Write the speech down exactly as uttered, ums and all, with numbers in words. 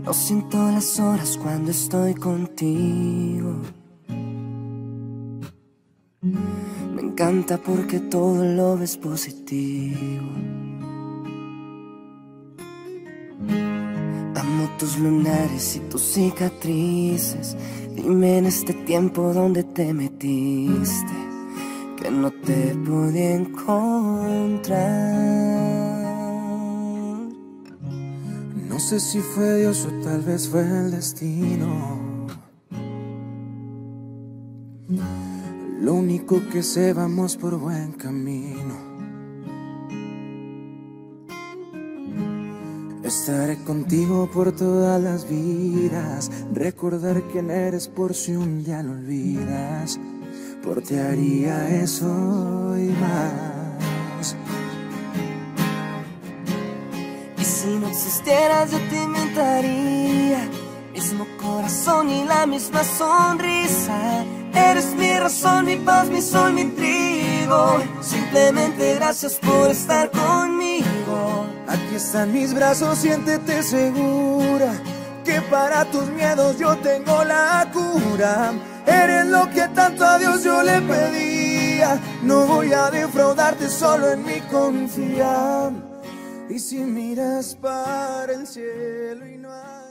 No siento las horas cuando estoy contigo. Me encanta porque todo lo ves positivo. Amo tus lunares y tus cicatrices. Dime en este tiempo dónde te metiste, que no te pude encontrar. No sé si fue Dios o tal vez fue el destino. Lo único que sé, vamos por buen camino. Estaré contigo por todas las vidas. Recordar quién eres por si un día lo olvidas. Por ti haría eso y más. Y si no existieras yo te inventaría mismo corazón y la misma sonrisa. Eres mi razón, mi paz, mi sol, mi trigo. Simplemente gracias por estar conmigo. Aquí están mis brazos, siéntete segura, que para tus miedos yo tengo la cura. Eres lo que tanto a Dios yo le pedía. No voy a defraudarte, solo en mí confía. Y si miras para el cielo y no hay